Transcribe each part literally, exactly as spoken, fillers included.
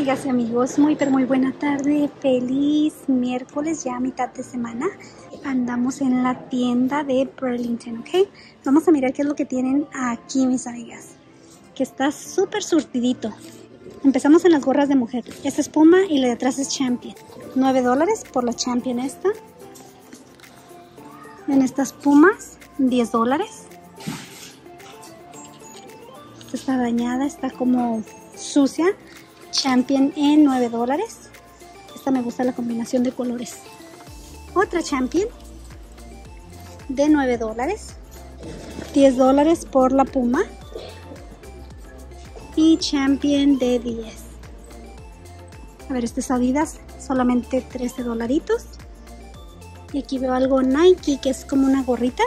amigas y amigos, muy pero muy buena tarde, feliz miércoles, ya a mitad de semana. Andamos en la tienda de Burlington, ¿ok? Vamos a mirar qué es lo que tienen aquí, mis amigas, que está súper surtidito. Empezamos en las gorras de mujer. Esta es Puma y la de atrás es Champion. nueve dólares por la Champion esta. En estas Pumas, diez dólares. Esta está dañada, está como sucia. Champion en nueve dólares. Esta me gusta la combinación de colores. Otra Champion de nueve dólares. diez dólares por la Puma. Y Champion de diez. A ver, este es Adidas, solamente trece dolaritos. Y aquí veo algo Nike, que es como una gorrita,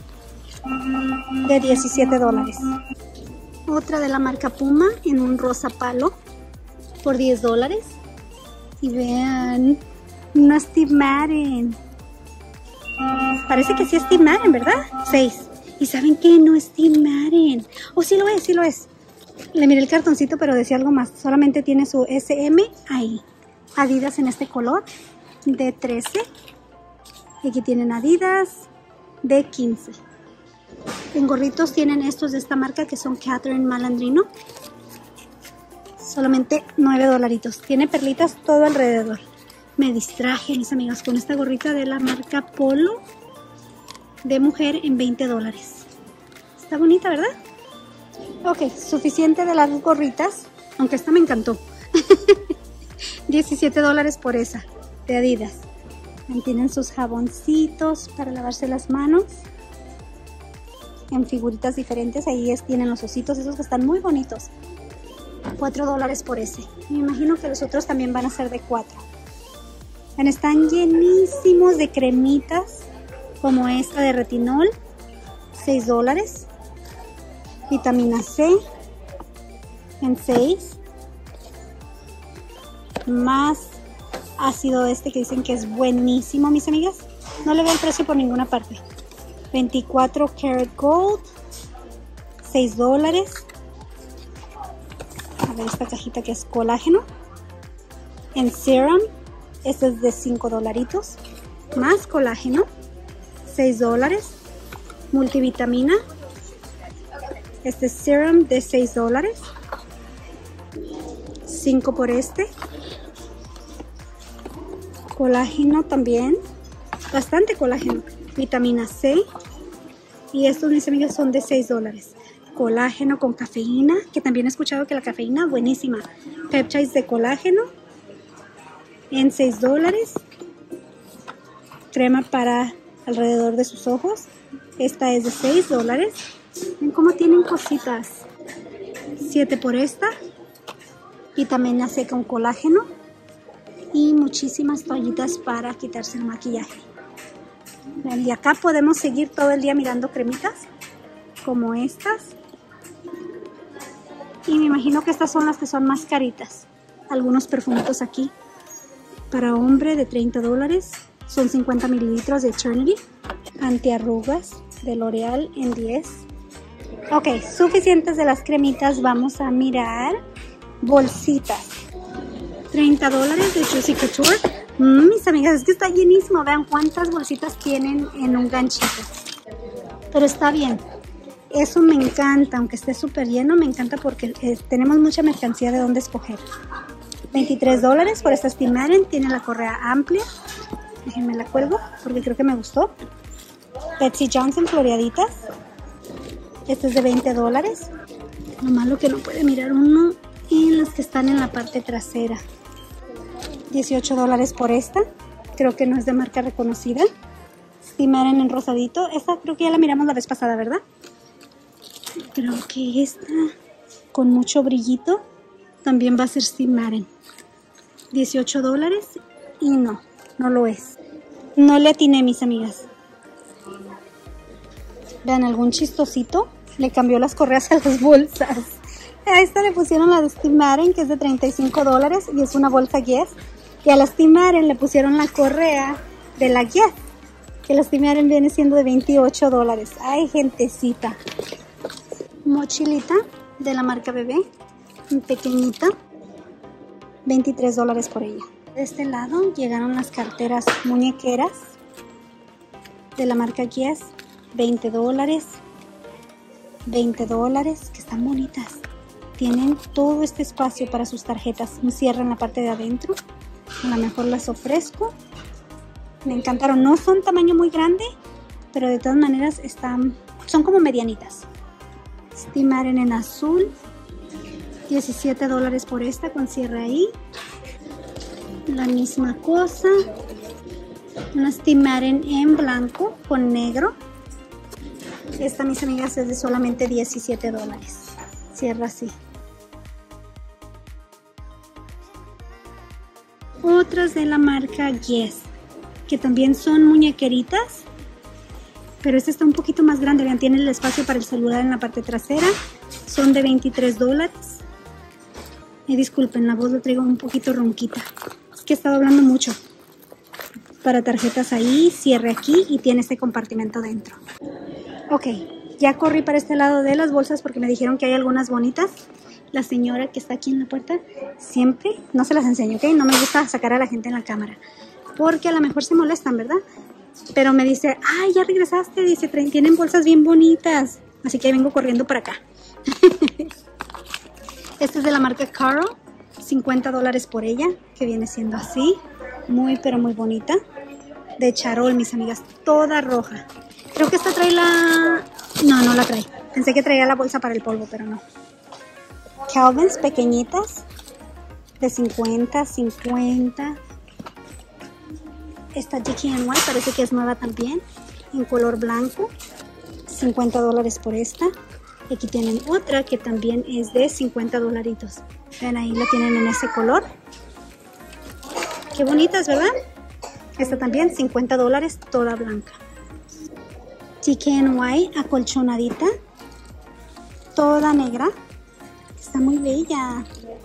de diecisiete dólares. Otra de la marca Puma en un rosa palo por diez dólares. Y vean, no es Steve Madden. Parece que sí es Steve Madden, ¿verdad? seis. Y ¿saben qué? No es Steve Madden. Oh, sí lo es, sí lo es. Le miré el cartoncito, pero decía algo más. Solamente tiene su ese eme ahí. Adidas en este color de trece. Y aquí tienen Adidas de quince. En gorritos tienen estos de esta marca que son Catherine Malandrino. Solamente nueve dolaritos. Tiene perlitas todo alrededor. Me distraje, mis amigas, con esta gorrita de la marca Polo de mujer en veinte dólares. Está bonita, ¿verdad? Ok, suficiente de las gorritas, aunque esta me encantó. diecisiete dólares por esa, de Adidas. Tienen sus jaboncitos para lavarse las manos. En figuritas diferentes, ahí es, tienen los ositos, esos que están muy bonitos. cuatro dólares por ese. Me imagino que los otros también van a ser de cuatro. Están llenísimos de cremitas, como esta de retinol, seis dólares. Vitamina C en seis. Más ácido este que dicen que es buenísimo, mis amigas. No le veo el precio por ninguna parte. veinticuatro Karat Gold, seis dólares. A ver esta cajita que es colágeno. En serum, este es de cinco dolaritos. Más colágeno, seis dólares. Multivitamina. Este es serum de seis dólares. cinco por este. Colágeno también. Bastante colágeno. Vitamina C. Y estos, mis amigas, son de seis dólares. Colágeno con cafeína, que también he escuchado que la cafeína, buenísima. Peptides de colágeno en seis dólares. Crema para alrededor de sus ojos. Esta es de seis dólares. Ven cómo tienen cositas. siete por esta. Vitamina C con colágeno. Y muchísimas toallitas para quitarse el maquillaje. Y acá podemos seguir todo el día mirando cremitas como estas. Y me imagino que estas son las que son más caritas. Algunos perfumitos aquí para hombre de treinta dólares. Son cincuenta mililitros de Eternity. Antiarrugas de L'Oreal en diez. Ok, suficientes de las cremitas. Vamos a mirar bolsitas. treinta dólares de Juicy Couture. Mm, mis amigas, es que está llenísimo. Vean cuántas bolsitas tienen en un ganchito. Pero está bien. Eso me encanta, aunque esté súper lleno, me encanta porque eh, tenemos mucha mercancía de dónde escoger. veintitrés dólares por esta Steve Madden. Tiene la correa amplia. Déjenme la cuelgo porque creo que me gustó. Betsy Johnson floreaditas. Este es de veinte dólares. Lo malo que no puede mirar uno en las que están en la parte trasera. dieciocho dólares por esta. Creo que no es de marca reconocida. Steve Madden en rosadito. Esta creo que ya la miramos la vez pasada, ¿verdad? Creo que esta con mucho brillito también va a ser Steve Madden. dieciocho dólares. Y no, no lo es. No le atiné, mis amigas. Vean, algún chistosito le cambió las correas a las bolsas. A esta le pusieron la de Steve Madden, que es de treinta y cinco dólares y es una bolsa Guess. Y a la Steve Madden le pusieron la correa de la Guess, que la Steve Madden viene siendo de veintiocho dólares. Ay, gentecita. Mochilita de la marca Bebé, pequeñita. veintitrés dólares por ella. De este lado llegaron las carteras muñequeras de la marca Guess, veinte dólares, veinte dólares, que están bonitas. Tienen todo este espacio para sus tarjetas, un cierre en la parte de adentro. A lo mejor las ofrezco. Me encantaron, no son tamaño muy grande, pero de todas maneras están, son como medianitas. Steve Madden en azul, diecisiete dólares por esta con cierre ahí. La misma cosa. Una Steve Madden en blanco con negro. Esta, mis amigas, es de solamente diecisiete dólares. Cierra así. Otras de la marca Guess, que también son muñequeritas, pero esta está un poquito más grande. Vean, tiene el espacio para el celular en la parte trasera. Son de veintitrés dólares. Y disculpen, la voz la traigo un poquito ronquita. Es que he estado hablando mucho. Para tarjetas ahí, cierre aquí y tiene este compartimento dentro. Ok, ya corrí para este lado de las bolsas porque me dijeron que hay algunas bonitas. La señora que está aquí en la puerta siempre, no se las enseño, ¿ok? No me gusta sacar a la gente en la cámara porque a lo mejor se molestan, ¿verdad? Pero me dice, ay, ya regresaste, dice, tienen bolsas bien bonitas. Así que vengo corriendo para acá. Esta es de la marca Carl, cincuenta dólares por ella, que viene siendo así. Muy, pero muy bonita. De charol, mis amigas, toda roja. Creo que esta trae la... No, no la trae. Pensé que traía la bolsa para el polvo, pero no. Calvins pequeñitas, de cincuenta, cincuenta. Esta J K N Y parece que es nueva también, en color blanco. cincuenta dólares por esta. Y aquí tienen otra que también es de cincuenta dolaritos. Ven, ahí la tienen en ese color. Qué bonitas, ¿verdad? Esta también, cincuenta dólares, toda blanca. J K N Y acolchonadita, toda negra. Está muy bella.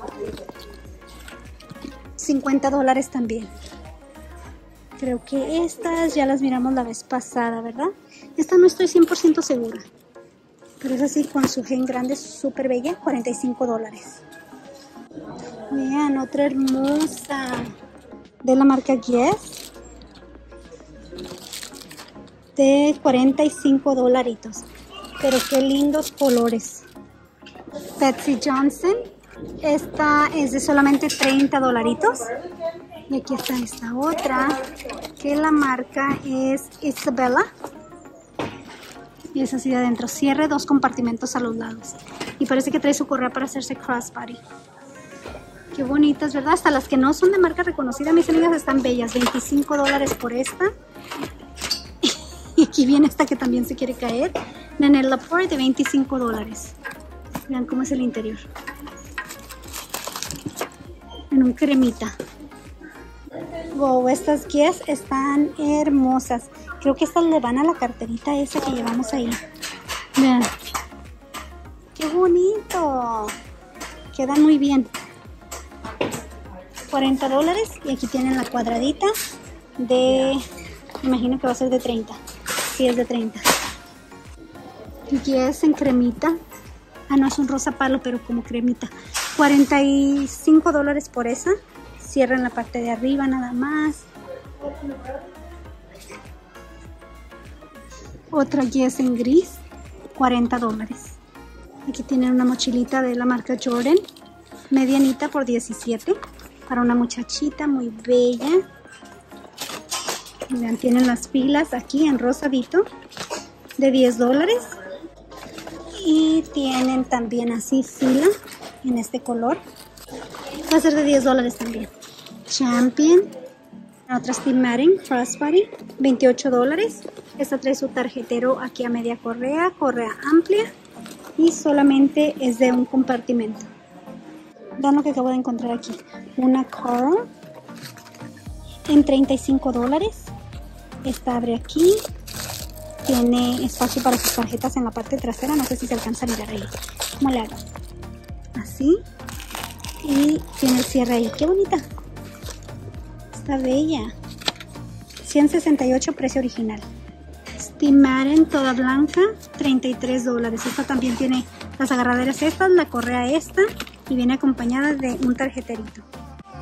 cincuenta dólares también. Creo que estas ya las miramos la vez pasada, ¿verdad? Esta no estoy cien por ciento segura. Pero es así con su gen grande, súper bella, cuarenta y cinco dólares. Vean, otra hermosa. De la marca Guess. De cuarenta y cinco dolaritos. Pero qué lindos colores. Betsy Johnson. Esta es de solamente treinta dolaritos. Y aquí está esta otra, que la marca es Isabella. Y es así de adentro. Cierre, dos compartimentos a los lados. Y parece que trae su correa para hacerse crossbody. Qué bonitas, ¿verdad? Hasta las que no son de marca reconocida, mis amigas, están bellas. veinticinco dólares por esta. Y aquí viene esta que también se quiere caer. Nanette Lepore de veinticinco dólares. Vean cómo es el interior. En un cremita. Wow, estas Guess están hermosas. Creo que estas le van a la carterita esa que llevamos ahí. Vean. ¡Qué bonito! Quedan muy bien. cuarenta dólares. Y aquí tienen la cuadradita de... Me imagino que va a ser de treinta. Sí, es de treinta. Guess en cremita. Ah, no, es un rosa palo, pero como cremita. cuarenta y cinco dólares por esa. Cierra en la parte de arriba nada más. Otra Guess en gris, cuarenta dólares. Aquí tienen una mochilita de la marca Jordan, medianita por diecisiete, para una muchachita muy bella. Vean, tienen las pilas aquí en rosadito, de diez dólares. Y tienen también así fila en este color. Va a ser de diez dólares también. Champion. Otra Steve Madden Crossbody, veintiocho dólares. Esta trae su tarjetero aquí a media correa, correa amplia. Y solamente es de un compartimento. Vean lo que acabo de encontrar aquí. Una Carl en treinta y cinco dólares. Esta abre aquí. Tiene espacio para sus tarjetas en la parte trasera. No sé si se alcanza a mirar ahí. ¿Cómo le hago? Así. Y tiene el cierre ahí. ¡Qué bonita! Está bella. ciento sesenta y ocho precio original. Steve Madden toda blanca, treinta y tres dólares. Esta también tiene las agarraderas estas, la correa esta y viene acompañada de un tarjeterito.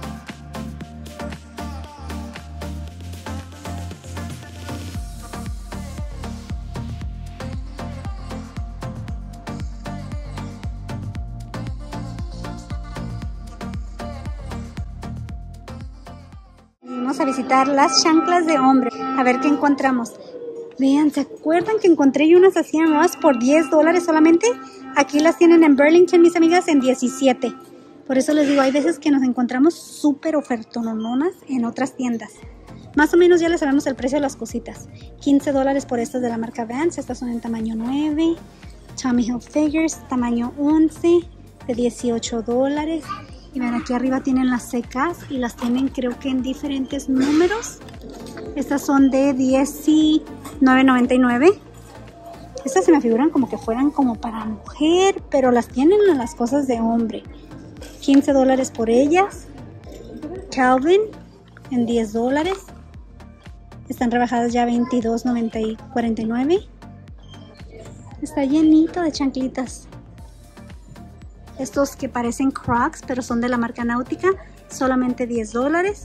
Vamos a visitar las chanclas de hombre. A ver qué encontramos. Vean, ¿se acuerdan que encontré yo unas así en Ross por diez dólares solamente? Aquí las tienen en Burlington, mis amigas, en diecisiete. Por eso les digo, hay veces que nos encontramos súper ofertononas en otras tiendas. Más o menos ya les sabemos el precio de las cositas. quince dólares por estas de la marca Vans. Estas son en tamaño nueve. Tommy Hilfiger, tamaño once, de dieciocho dólares. Y ven, aquí arriba tienen las secas y las tienen creo que en diferentes números. Estas son de diecinueve noventa y nueve. Estas se me figuran como que fueran como para mujer, pero las tienen en las cosas de hombre. quince dólares por ellas. Calvin en diez dólares. Están rebajadas ya veintidós noventa y cuarenta y nueve. Está llenito de chanclitas. Estos que parecen Crocs, pero son de la marca Náutica, solamente diez dólares.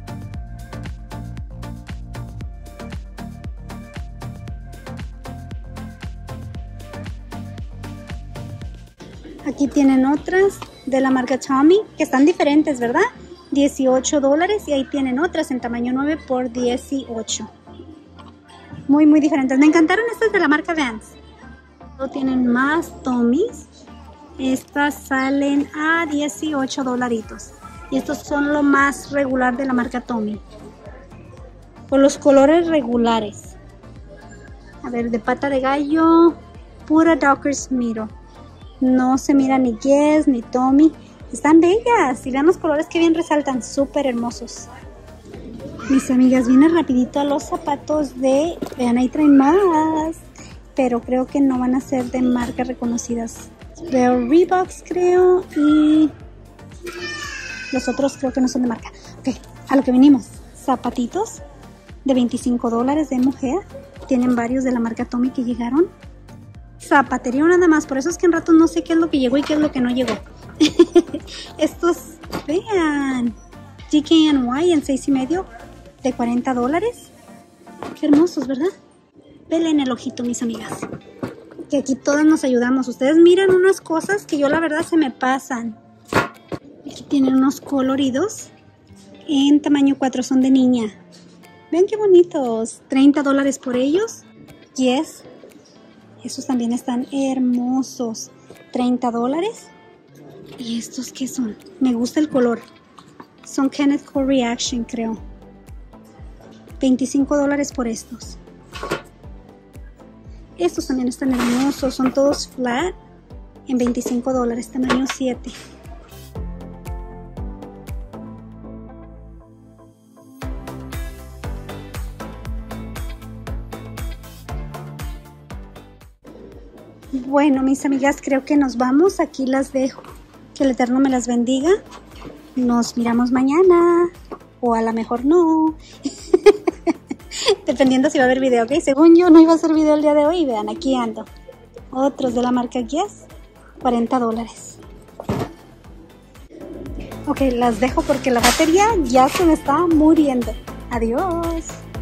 Aquí tienen otras de la marca Tommy, que están diferentes, ¿verdad? dieciocho dólares, y ahí tienen otras en tamaño nueve por dieciocho. Muy, muy diferentes. Me encantaron estas de la marca Vans. Luego tienen más Tommys. Estas salen a dieciocho dolaritos. Y estos son lo más regular de la marca Tommy. Por los colores regulares. A ver, de pata de gallo, pura Dockers Miro. No se mira ni Guess ni Tommy. Están bellas. Y vean los colores que bien resaltan. Súper hermosos. Mis amigas, viene rapidito a los zapatos de... Vean, ahí traen más. Pero creo que no van a ser de marcas reconocidas. Veo Reeboks, creo. Y los otros creo que no son de marca. Ok, a lo que venimos. Zapatitos de veinticinco dólares de mujer. Tienen varios de la marca Tommy que llegaron. Zapatería nada más. Por eso es que en rato no sé qué es lo que llegó y qué es lo que no llegó. Estos, vean. D K N Y en seis y medio. De cuarenta dólares. Qué hermosos, ¿verdad? Pelen el ojito, mis amigas. Que aquí todas nos ayudamos. Ustedes miran unas cosas que yo la verdad se me pasan. Aquí tienen unos coloridos. En tamaño cuatro, son de niña. Vean qué bonitos. treinta dólares por ellos. Yes. Esos también están hermosos. treinta dólares. ¿Y estos qué son? Me gusta el color. Son Kenneth Cole Reaction, creo. veinticinco dólares por estos. Estos también están hermosos. Son todos flat. En veinticinco dólares. Tamaño siete. Bueno, mis amigas, creo que nos vamos. Aquí las dejo. Que el Eterno me las bendiga. Nos miramos mañana. O a lo mejor no. Dependiendo si va a haber video, ¿ok? Según yo no iba a hacer video el día de hoy. Vean, aquí ando. Otros de la marca Guess. cuarenta dólares. Ok, las dejo porque la batería ya se me está muriendo. Adiós.